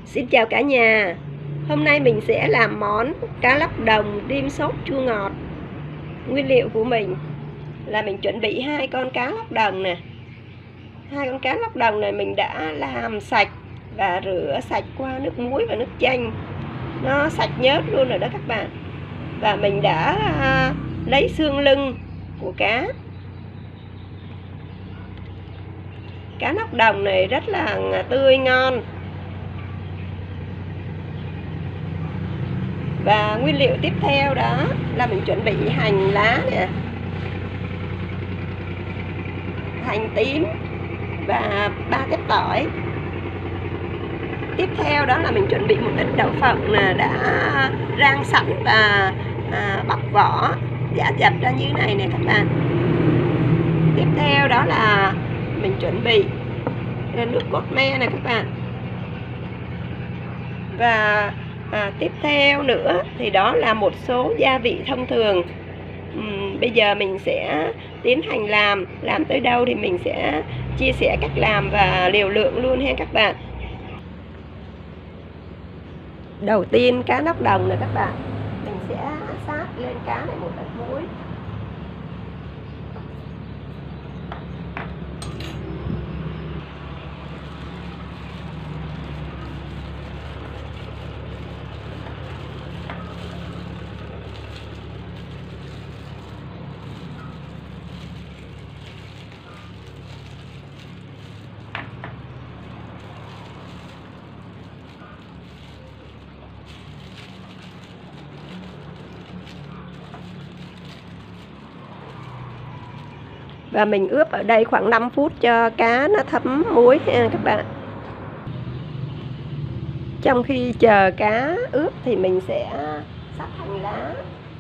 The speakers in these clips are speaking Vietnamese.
Xin chào cả nhà. Hôm nay mình sẽ làm món cá lóc đồng rim sốt chua ngọt. Nguyên liệu của mình là mình chuẩn bị 2 con cá lóc đồng nè. 2 con cá lóc đồng này mình đã làm sạch và rửa sạch qua nước muối và nước chanh. Nó sạch nhớt luôn rồi đó các bạn. Và mình đã lấy xương lưng của cá. Cá lóc đồng này rất là tươi ngon. Và nguyên liệu tiếp theo đó là mình chuẩn bị hành lá nè, hành tím và 3 tép tỏi. Tiếp theo đó là mình chuẩn bị một ít đậu phộng đã rang sẵn và bọc vỏ giả dập ra như thế này nè các bạn. Tiếp theo đó là mình chuẩn bị nước cốt me nè các bạn. Và tiếp theo nữa thì đó là một số gia vị thông thường. Bây giờ mình sẽ tiến hành làm tới đâu thì mình sẽ chia sẻ cách làm và liều lượng luôn ha các bạn. Đầu tiên cá lóc đồng này các bạn, mình sẽ sát lên cá này một ít muối. Và mình ướp ở đây khoảng 5 phút cho cá nó thấm muối ha các bạn. Trong khi chờ cá ướp thì mình sẽ sắc hành lá.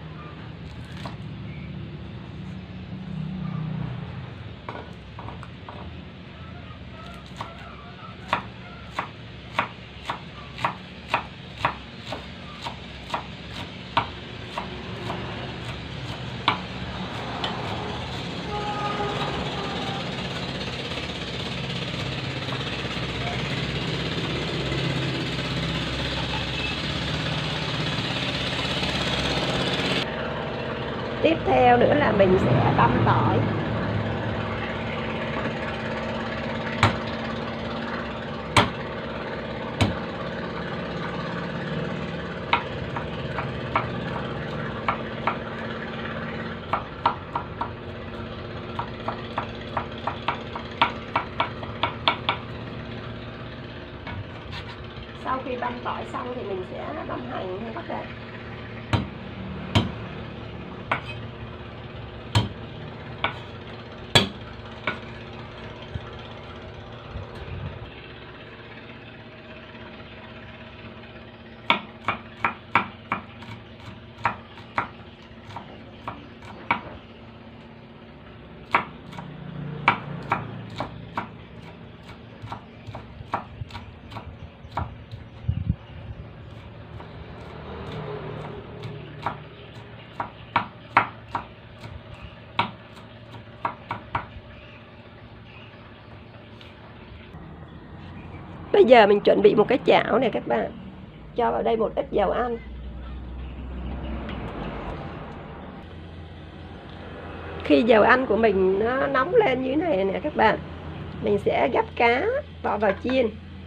Tiếp theo nữa là mình sẽ băm tỏi. Sau khi băm tỏi xong thì mình sẽ băm hành nha các bạn. Bây giờ mình chuẩn bị một cái chảo này các bạn. Cho vào đây một ít dầu ăn. Khi dầu ăn của mình nó nóng lên như thế này nè các bạn, mình sẽ gắp cá bỏ vào chiên.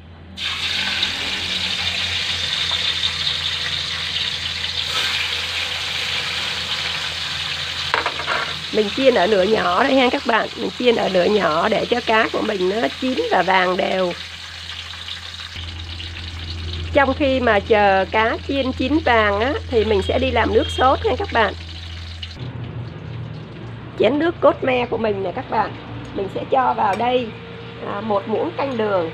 Mình chiên ở lửa nhỏ đây ha các bạn. Mình chiên ở lửa nhỏ để cho cá của mình nó chín và vàng đều. Trong khi mà chờ cá chiên chín vàng á, thì mình sẽ đi làm nước sốt nha các bạn. Chén nước cốt me của mình nè các bạn, mình sẽ cho vào đây 1 muỗng canh đường.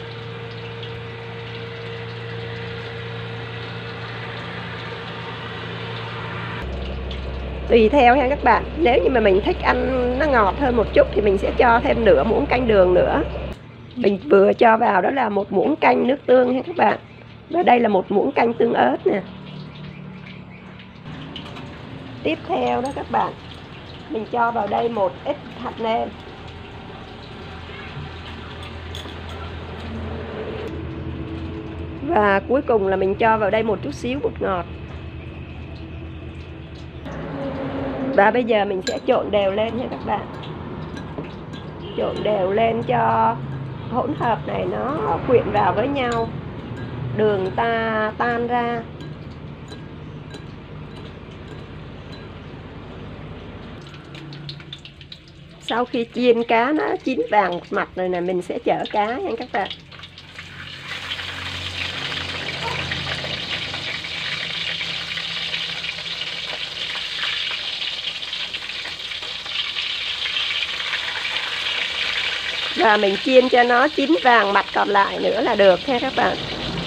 Tùy theo ha các bạn. Nếu như mà mình thích ăn nó ngọt hơn một chút thì mình sẽ cho thêm nửa muỗng canh đường nữa. Mình vừa cho vào đó là 1 muỗng canh nước tương ha các bạn. Và đây là 1 muỗng canh tương ớt nè. Tiếp theo đó các bạn, mình cho vào đây một ít hạt nêm. Và cuối cùng là mình cho vào đây một chút xíu bột ngọt. Và bây giờ mình sẽ trộn đều lên nha các bạn. Trộn đều lên cho hỗn hợp này nó quyện vào với nhau, đường ta tan ra. Sau khi chiên cá nó chín vàng mặt rồi nè, mình sẽ chở cá nha các bạn. Và mình chiên cho nó chín vàng mặt còn lại nữa là được nha các bạn.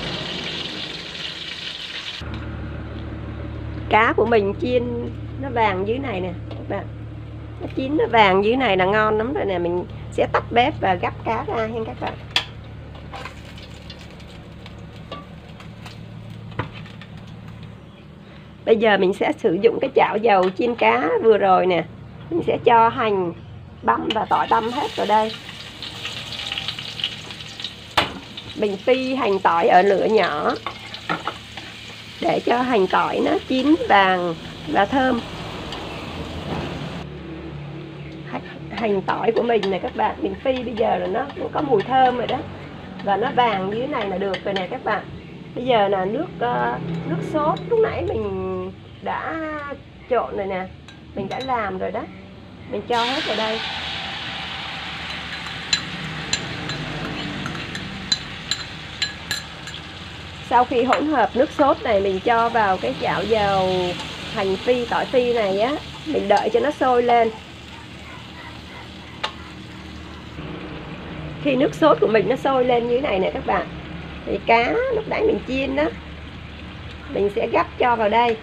Cá của mình chiên nó vàng dưới này nè các bạn. Nó chín nó vàng dưới này là ngon lắm rồi nè. Mình sẽ tắt bếp và gắp cá ra nha các bạn. Bây giờ mình sẽ sử dụng cái chảo dầu chiên cá vừa rồi nè. Mình sẽ cho hành băm và tỏi băm hết vào đây. Mình phi hành tỏi ở lửa nhỏ để cho hành tỏi nó chín vàng và thơm. Hành tỏi của mình này các bạn, mình phi bây giờ là nó cũng có mùi thơm rồi đó. Và nó vàng dưới này là được rồi nè các bạn. Bây giờ là nước sốt lúc nãy mình đã trộn rồi nè, mình đã làm rồi đó. Mình cho hết vào đây. Sau khi hỗn hợp nước sốt này mình cho vào cái chảo dầu hành phi, tỏi phi này á, mình đợi cho nó sôi lên. Khi nước sốt của mình nó sôi lên như thế này nè các bạn, thì cá lúc nãy mình chiên đó, mình sẽ gắp cho vào đây.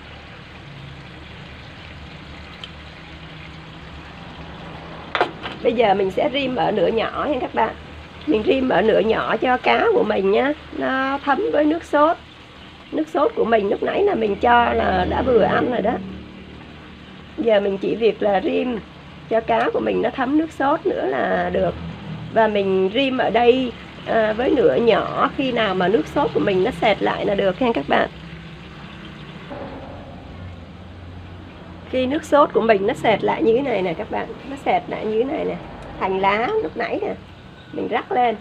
Bây giờ mình sẽ rim ở lửa nhỏ nha các bạn. Mình rim ở lửa nhỏ cho cá của mình nhá, nó thấm với nước sốt. Nước sốt của mình lúc nãy là mình cho là đã vừa ăn rồi đó. Giờ mình chỉ việc là rim cho cá của mình nó thấm nước sốt nữa là được. Và mình rim ở đây với lửa nhỏ, khi nào mà nước sốt của mình nó sệt lại là được nha các bạn. Khi nước sốt của mình nó sệt lại như thế này nè các bạn, nó sệt lại như thế này nè, hành lá lúc nãy nè, mình rắc lên.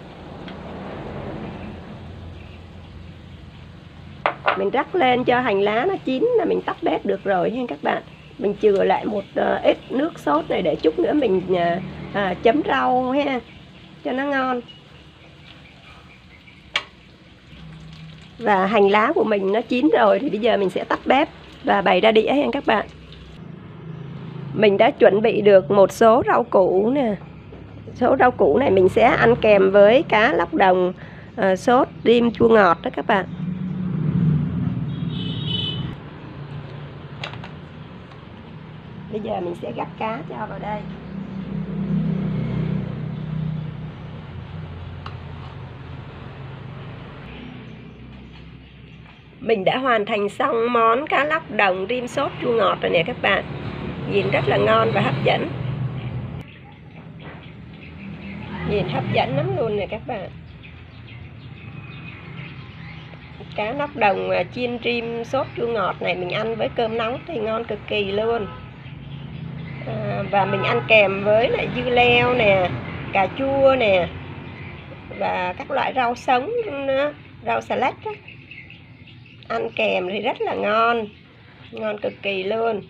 Mình rắc lên cho hành lá nó chín là mình tắt bếp được rồi nha các bạn. Mình chừa lại một ít nước sốt này để chút nữa mình chấm rau ha, cho nó ngon. Và hành lá của mình nó chín rồi thì bây giờ mình sẽ tắt bếp và bày ra đĩa nha các bạn. Mình đã chuẩn bị được một số rau củ nè. Số rau củ này mình sẽ ăn kèm với cá lóc đồng sốt rim chua ngọt đó các bạn. Bây giờ mình sẽ gắp cá cho vào đây. Mình đã hoàn thành xong món cá lóc đồng rim sốt chua ngọt rồi nè các bạn. Nhìn rất là ngon và hấp dẫn. Nhìn hấp dẫn lắm luôn nè các bạn. Cá lóc đồng chiên rim sốt chua ngọt này mình ăn với cơm nóng thì ngon cực kỳ luôn. Và mình ăn kèm với lại dưa leo nè, cà chua nè, và các loại rau sống, rau xà lách đó. Ăn kèm thì rất là ngon, ngon cực kỳ luôn.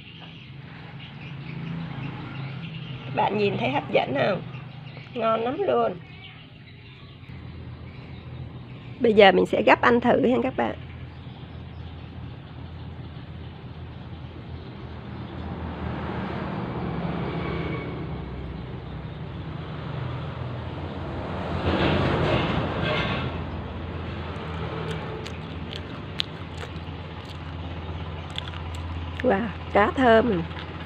Các bạn nhìn thấy hấp dẫn không? Ngon lắm luôn. Bây giờ mình sẽ gắp ăn thử nha các bạn. Wow, cá thơm,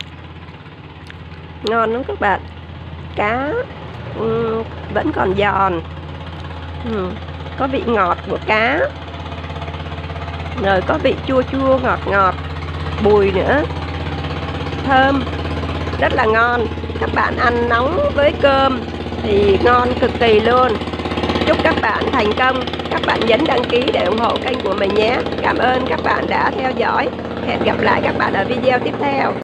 ngon lắm các bạn. Cá vẫn còn giòn, có vị ngọt của cá, rồi có vị chua chua ngọt ngọt, bùi nữa, thơm, rất là ngon. Các bạn ăn nóng với cơm thì ngon cực kỳ luôn. Chúc các bạn bạn thành công. Các bạn nhấn đăng ký để ủng hộ kênh của mình nhé. Cảm ơn các bạn đã theo dõi. Hẹn gặp lại các bạn ở video tiếp theo.